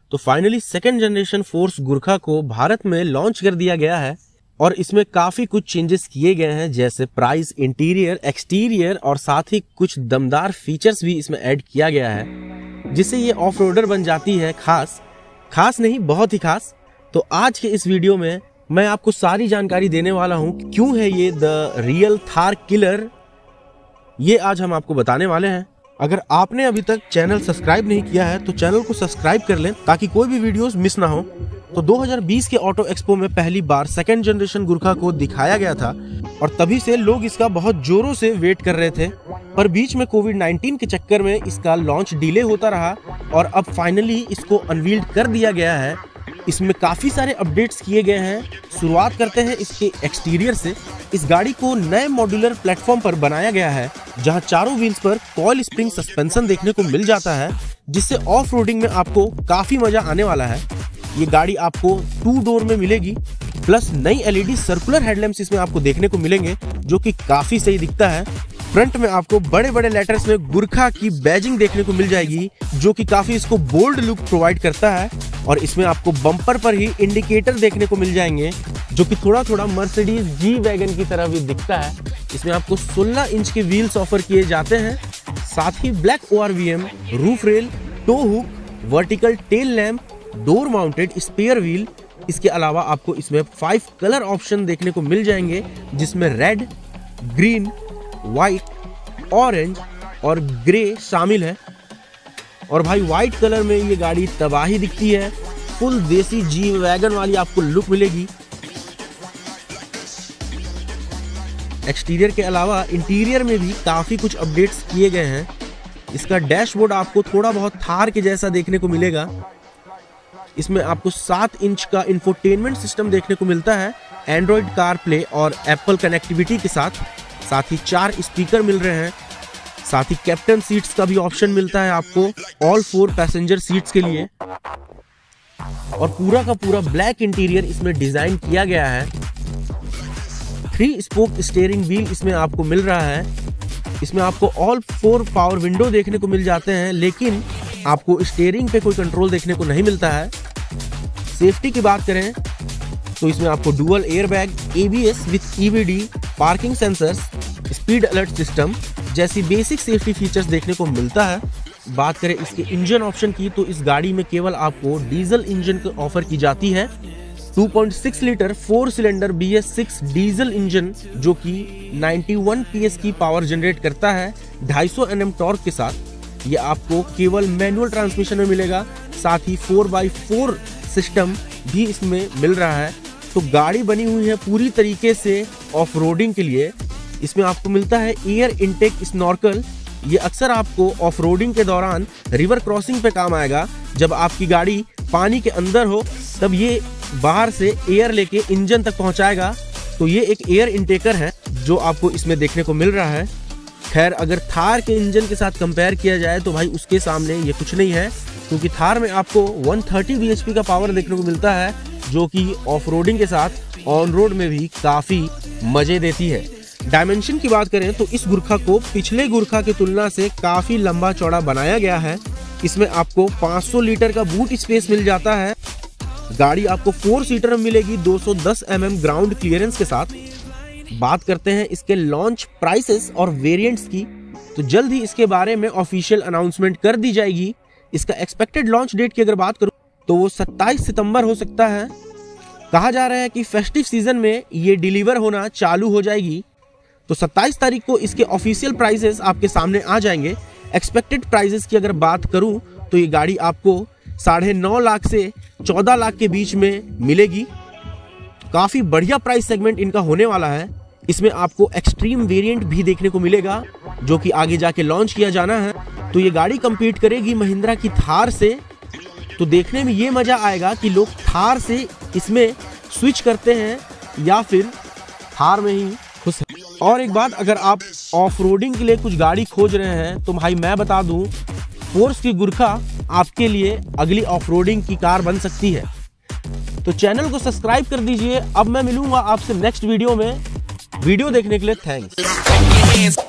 तो finally second generation Force Gurkha को भारत में लॉन्च कर दिया गया है और इसमें काफी कुछ चेंजेस किए गए हैं, जैसे प्राइस, इंटीरियर, एक्सटीरियर और साथ ही कुछ दमदार फीचर्स भी इसमें ऐड किया गया है, जिससे ये ऑफ रोडर बन जाती है खास नहीं, बहुत ही खास। तो आज के इस वीडियो में मैं आपको सारी जानकारी देने वाला हूं, क्यों है ये द रियल थार किलर, ये आज हम आपको बताने वाले हैं। अगर आपने अभी तक चैनल सब्सक्राइब नहीं किया है तो चैनल को सब्सक्राइब कर लें ताकि कोई भी वीडियोस मिस ना हो। तो 2020 के ऑटो एक्सपो में पहली बार सेकेंड जनरेशन गुरखा को दिखाया गया था और तभी से लोग इसका बहुत जोरों से वेट कर रहे थे, पर बीच में कोविड-19 के चक्कर में इसका लॉन्च डिले होता रहा और अब फाइनली इसको अनवील्ड कर दिया गया है। इसमें काफी सारे अपडेट्स किए गए हैं। शुरुआत करते हैं इसके एक्सटीरियर से। इस गाड़ी को नए मॉड्यूलर प्लेटफॉर्म पर बनाया गया है, जहां चारों व्हील्स पर कॉइल स्प्रिंग सस्पेंशन देखने को मिल जाता है, जिससे ऑफ रोडिंग में आपको काफी मजा आने वाला है। ये गाड़ी आपको 2 डोर में मिलेगी, प्लस नई एलईडी सर्कुलर हेडलैम्प्स इसमें आपको देखने को मिलेंगे, जो कि काफी सही दिखता है। फ्रंट में आपको बड़े बड़े लेटर्स में गुरखा की बैजिंग देखने को मिल जाएगी, जो कि काफी इसको बोल्ड लुक प्रोवाइड करता है। और इसमें आपको बम्पर पर ही इंडिकेटर देखने को मिल जाएंगे, जो कि थोड़ा मर्सिडीज जी वैगन की तरह भी दिखता है। इसमें आपको 16 इंच के व्हील्स ऑफर किए जाते हैं, साथ ही black ORVM, roof rail, tow hook, vertical tail lamp, door mounted spare wheel. इसके अलावा आपको इसमें 5 कलर ऑप्शन देखने को मिल जाएंगे, जिसमें रेड, ग्रीन, व्हाइट, ऑरेंज और ग्रे शामिल है। और भाई व्हाइट कलर में ये गाड़ी तबाही दिखती है, फुल देसी जी वैगन वाली आपको लुक मिलेगी। एक्सटीरियर के अलावा इंटीरियर में भी काफी कुछ अपडेट्स किए गए हैं। इसका डैशबोर्ड आपको थोड़ा बहुत थार के जैसा देखने को मिलेगा। इसमें आपको 7 इंच का इंफोटेनमेंट सिस्टम देखने को मिलता है, एंड्रॉइड कार प्ले और एप्पल कनेक्टिविटी के साथ ही 4 स्पीकर मिल रहे हैं। साथ ही कैप्टन सीट्स का भी ऑप्शन मिलता है आपको ऑल 4 पैसेंजर सीट्स के लिए। और पूरा का पूरा ब्लैक इंटीरियर इसमें डिजाइन किया गया है। 3 स्पोक स्टीयरिंग व्हील इसमें आपको मिल रहा है। इसमें आपको ऑल 4 पावर विंडो देखने को मिल जाते हैं, लेकिन आपको स्टीयरिंग पे कोई कंट्रोल देखने को नहीं मिलता है। सेफ्टी की बात करें तो इसमें आपको dual airbag, ABS with EBD, parking sensors, speed alert system जैसी बेसिक सेफ्टी फीचर्स देखने को मिलता है। बात करें इसके इंजन ऑप्शन की तो इस गाड़ी में केवल आपको डीजल इंजन को ऑफर की जाती है। 2.6 litre 4 cylinder BS6 diesel engine, जो कि 91 PS की पावर जनरेट करता है 250 Nm टॉर्क के साथ। ये आपको केवल मैनुअल ट्रांसमिशन में मिलेगा, साथ ही 4x4 सिस्टम भी इसमें मिल रहा है। तो गाड़ी बनी हुई है पूरी तरीके से ऑफ रोडिंग के लिए। इसमें आपको मिलता है एयर इनटेक स्नॉर्कल। ये अक्सर आपको ऑफ रोडिंग के दौरान रिवर क्रॉसिंग पे काम आएगा। जब आपकी गाड़ी पानी के अंदर हो तब ये बाहर से एयर लेके इंजन तक पहुंचाएगा। तो ये एक एयर इनटेकर है जो आपको इसमें देखने को मिल रहा है। खैर, अगर थार के इंजन के साथ कंपेयर किया जाए तो भाई उसके सामने ये कुछ नहीं है, क्योंकि थार में आपको 130 bhp का पावर देखने को मिलता है, जो कि ऑफ रोडिंग के साथ ऑन रोड में भी काफी मजे देती है। डायमेंशन की बात करें तो इस गुरखा को पिछले गुरखा की तुलना से काफी लंबा चौड़ा बनाया गया है। इसमें आपको 500 लीटर का बूट स्पेस मिल जाता है। गाड़ी आपको 4 सीटर में मिलेगी 210 mm ग्राउंड क्लियरेंस के साथ। बात करते हैं इसके लॉन्च प्राइसेस और वेरिएंट्स की, तो जल्द ही इसके बारे में ऑफिशियल अनाउंसमेंट कर दी जाएगी। इसका एक्सपेक्टेड लॉन्च डेट की अगर बात करूं तो वो 27 सितंबर हो सकता है। कहा जा रहा है कि फेस्टिव सीजन में ये डिलीवर होना चालू हो जाएगी। तो 27 तारीख को इसके ऑफिशियल प्राइसेस आपके सामने आ जाएंगे। एक्सपेक्टेड प्राइसेस की अगर बात करूं तो ये गाड़ी आपको 9.5 लाख से 14 लाख के बीच में मिलेगी। काफी बढ़िया प्राइस सेगमेंट इनका होने वाला है। इसमें आपको एक्सट्रीम वेरिएंट भी देखने को मिलेगा, जो कि आगे जाके लॉन्च किया जाना है। तो ये गाड़ी कंपीट करेगी महिंद्रा की थार से। तो देखने में ये मजा आएगा कि लोग थार से इसमें स्विच करते हैं या फिर थार में ही खुश हैं। और एक बात, अगर आप ऑफ रोडिंग के लिए कुछ गाड़ी खोज रहे हैं तो भाई मैं बता दूं, फोर्स की गुरखा आपके लिए अगली ऑफ रोडिंग की कार बन सकती है। तो चैनल को सब्सक्राइब कर दीजिए। अब मैं मिलूंगा आपसे नेक्स्ट वीडियो में। वीडियो देखने के लिए थैंक्स।